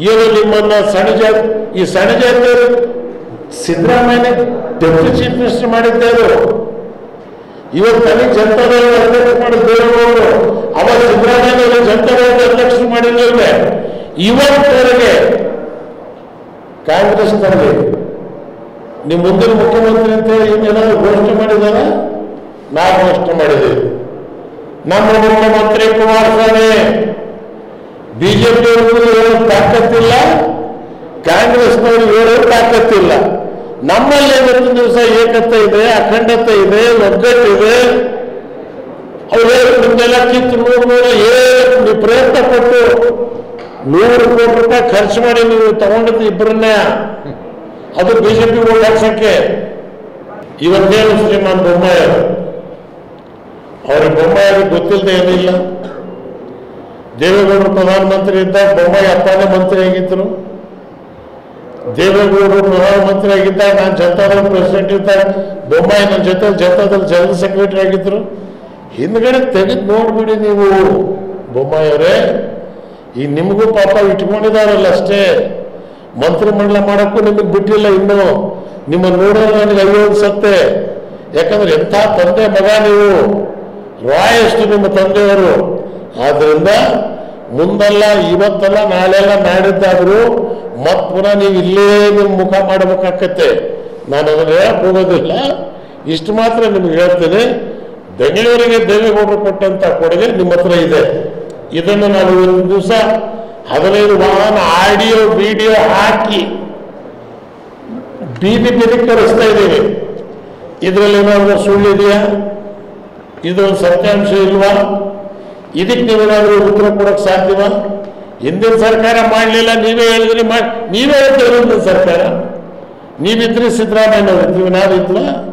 ಏನು ನಿಮ್ಮನ್ನ ಈ ಸಣ್ಣ ಜಾತಿಯವರು ಸಿದ್ದರಾಮಯ್ಯ ಡೆಪ್ಯೂಟಿ ಚೀಫ್ ಮಿನಿಸ್ಟರ್ ಮಾಡಿದ್ದರು. ಇವತ್ತು ನನಗೆ ಜನತಾದಳ ಅಧ್ಯಕ್ಷ ಮಾಡಿದ್ದೇವರು ಅವಾಗ ಸಿದ್ದರಾಮಯ್ಯ ಜನತಾದಳ ಅಧ್ಯಕ್ಷ ಮಾಡಿದ್ರಲ್ವೇ. ಇವತ್ತವರೆಗೆ ಕಾಂಗ್ರೆಸ್ನಲ್ಲಿ ನಿಮ್ಮ ಮುಂದಿನ ಮುಖ್ಯಮಂತ್ರಿ ಅಂತ ಹೇಳಿ ಏನಾದ್ರು ಘೋಷಣೆ ಮಾಡಿದಾರ? ನಾವು ಘೋಷಣೆ ಮಾಡಿದ್ದೀವಿ. ನಮ್ಮ ಮುಖ್ಯಮಂತ್ರಿ ಕುಮಾರಸ್ವಾಮಿ ಬಿಜೆಪಿಯವ್ರಿಗೂ ಹೇಳೋ ತಾಕತ್ತಿಲ್ಲ, ಕಾಂಗ್ರೆಸ್ನವ್ರಿಗೆ ಹೇಳೋ ತಾಕತ್ತಿಲ್ಲ. ನಮ್ಮಲ್ಲಿ ಇವತ್ತಿನ ದಿವಸ ಏಕತೆ ಇದೆ, ಅಖಂಡತೆ ಇದೆ, ಒಗ್ಗಟ್ಟಿದೆ. ಅವ್ರು ನಿಮ್ಮೆಲ್ಲ ಕಿತ್ತು ನೀವು ಪ್ರಯತ್ನ ಪಟ್ಟು 100 ಕೋಟಿ ರೂಪಾಯಿ ಖರ್ಚು ಮಾಡಿ ನೀವು ತಗೊಂಡಿದ್ದು ಇಬ್ಬರನ್ನೇ, ಅದು ಬಿಜೆಪಿ ಓಟ್ ಹಾಕ್ಸಕ್ಕೆ. ಇವತ್ತೇನು ಶ್ರೀಮಾನ್ ಬೊಮ್ಮಾಯಿ ಅವ್ರಿಗೆ ಬೊಮ್ಮಾಯಿಗೆ ಗೊತ್ತಿಲ್ಲದೆ ಏನಿಲ್ಲ. ದೇವೇಗೌಡರು ಪ್ರಧಾನಮಂತ್ರಿ ಇದ್ದಾಗ ಬೊಮ್ಮಾಯಿ ಅಪ್ಪನೇ ಮಂತ್ರಿ ಆಗಿದ್ರು. ದೇವೇಗೌಡರು ಪ್ರಧಾನಮಂತ್ರಿ ಆಗಿದ್ದಾಗ ನಾನು ಜನತಾದಳ ಪ್ರೆಸಿಡೆಂಟ್ ಇದ್ದಾಗ ಬೊಮ್ಮಾಯಿ ನನ್ನ ಜೊತೆ ಜನತಾದಳ ಜನರಲ್ ಸೆಕ್ರೆಟರಿ ಆಗಿದ್ರು. ಹಿಂದ್ಗಡೆ ತೆಗೆದು ನೋಡ್ಬಿಡಿ ನೀವು ಬೊಮ್ಮಾಯಿ ಅವರೇ. ಈ ನಿಮಗೂ ಪಾಪ ಇಟ್ಕೊಂಡಿದಾರಲ್ಲ ಅಷ್ಟೇ, ಮಂತ್ರಿಮಂಡಲ ಮಾಡೋಕ್ಕೂ ನಿಮಗೆ ಬಿಟ್ಟಿಲ್ಲ. ಇನ್ನು ನಿಮ್ಮ ನೋಡೋದು ನನಗೆ ಅಯ್ಯೋ ಅನ್ಸತ್ತೆ. ಯಾಕಂದ್ರೆ ಎಂಥ ತಂದೆ ಮಗ ನೀವು, ರಾಯಷ್ಟು ನಿಮ್ಮ ತಂದೆಯವರು. ಆದ್ರಿಂದ ಮುಂದಲ್ಲ, ಇವತ್ತಲ್ಲ, ನಾಳೆಲ್ಲ, ನಾಡಿದ್ದಾದ್ರು ಮತ್ ಪುನಃ ನೀವು ಇಲ್ಲೇ ನಿಮ್ಮ ಮುಖ ಮಾಡಬೇಕಾಗತ್ತೆ. ನಾನು ಅದನ್ನು ಹೇಳಕ್ ಹೋಗೋದಿಲ್ಲ. ಇಷ್ಟು ಮಾತ್ರ ನಿಮ್ಗೆ ಹೇಳ್ತೇನೆ, ಬೆಂಗಳೂರಿಗೆ ದೇವೇಗೌಡರು ಕೊಟ್ಟಂತ ಕೊಡುಗೆ ನಿಮ್ಮ ಹತ್ರ ಇದೆ. ಇದನ್ನು ನಾವು ಒಂದು ದಿವಸ 15 ವಾಹನ ಆಡಿಯೋ ವಿಡಿಯೋ ಹಾಕಿ ಬೀದಿ ಕರೆಸ್ತಾ ಇದ್ದೀವಿ. ಇದರಲ್ಲಿ ಏನಾದರೂ ಸುಳ್ಳಿದೆಯಾ? ಇದೊಂದು ಸತ್ಯಾಂಶ ಇಲ್ವಾ? ಇದಕ್ಕೆ ನೀವೇನಾದರೂ ಉತ್ತರ ಕೊಡೋಕೆ ಸಾಧ್ಯವಾ? ಹಿಂದಿನ ಸರ್ಕಾರ ಮಾಡಲಿಲ್ಲ, ನೀವೇ ಹೇಳಿದ್ರಿ. ನೀವೇ ಹೇಳ್ತೀರಿ ಹಿಂದಿನ ಸರ್ಕಾರ. ನೀವಿದ್ರಿ, ಸಿದ್ದರಾಮಯ್ಯನವ್ರು ಇದ್ವಿ, ನಾವಿದ್ವಾ?